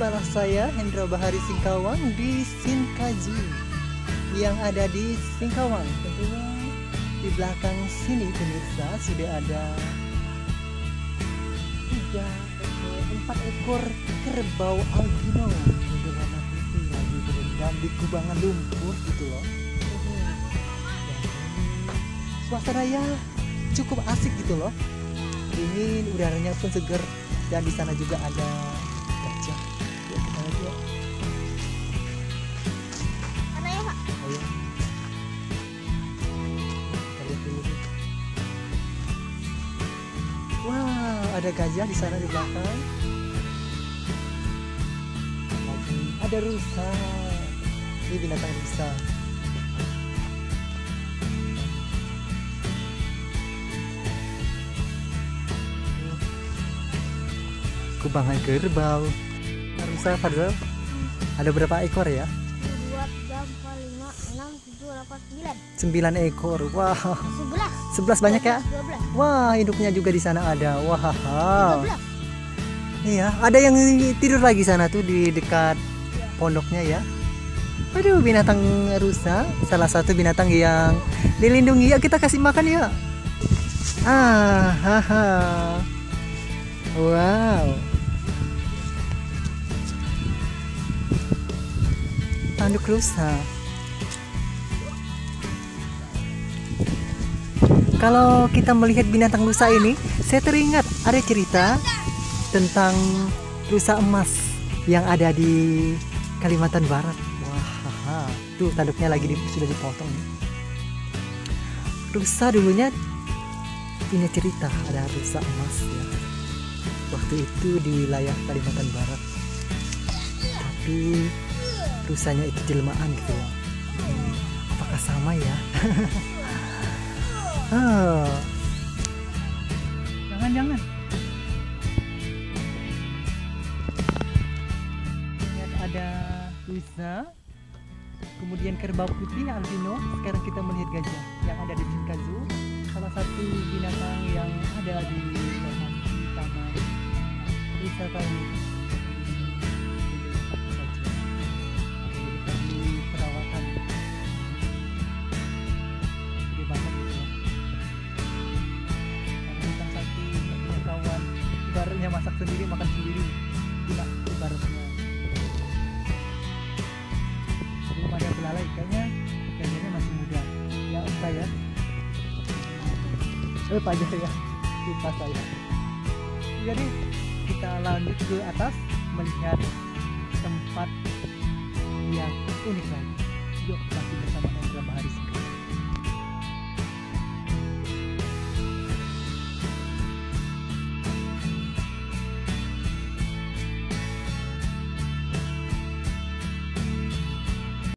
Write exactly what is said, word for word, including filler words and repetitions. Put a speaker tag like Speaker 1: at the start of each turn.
Speaker 1: Jumpalah saya Hendra Bahari Singkawang di Sinkaju yang ada di Singkawang. Tentunya di belakang sini pemirsa sudah ada tiga ekor, empat ekor kerbau albino berwarna putih lagi berendam di kubangan lumpur gitu loh. Suasananya cukup asik gitu loh, dingin, udaranya pun seger, dan di sana juga ada gajah. Yuk kita lihat yuk.
Speaker 2: Mana ya Pak?
Speaker 1: Ayo. Kita lihat dulu. Wow, ada gajah di sana di belakang. Lagi ada rusa. Ini binatang rusa. Kubangan kerbau. Rusa Fadil, ada berapa ekor ya?
Speaker 2: dua, tiga, empat, lima, enam, tujuh, delapan, sembilan.
Speaker 1: Sembilan ekor. Wah,
Speaker 2: sebelas.
Speaker 1: sebelas banyak ya?
Speaker 2: dua belas.
Speaker 1: Wah, induknya juga di sana ada. Wah,
Speaker 2: tiga belas.
Speaker 1: iya, ada yang tidur lagi sana tuh di dekat pondoknya ya. Aduh, binatang rusa, salah satu binatang yang dilindungi. Ya, kita kasih makan ya. Ah, haha. Wow. Tanduk rusa. Kalau kita melihat binatang rusa ini, saya teringat ada cerita tentang rusa emas yang ada di Kalimantan Barat. Wah, tuh tanduknya lagi di, sudah dipotong. Rusa dulunya punya cerita, ada rusa emas ya. Waktu itu di wilayah Kalimantan Barat. Tapi rusanya itu jelmaan gitu loh. Hmm, apakah sama ya? Oh. Jangan-jangan. Lihat ada rusa, kemudian kerbau putih albino. Sekarang kita melihat gajah yang ada di Sinkaju, salah satu binatang yang ada di lokasi taman wisata ini. Perawatan gede banget gitu loh. Bintang satu punya kawan, ibaratnya masak sendiri makan sendiri, gila ibaratnya. Belum ada belalai, kayaknya kayaknya masih muda ya, entah ya. Eh pajak ya, lupa saya. Jadi kita lanjut ke atas melihat tempat yang unik lagi. Yuk masih bersama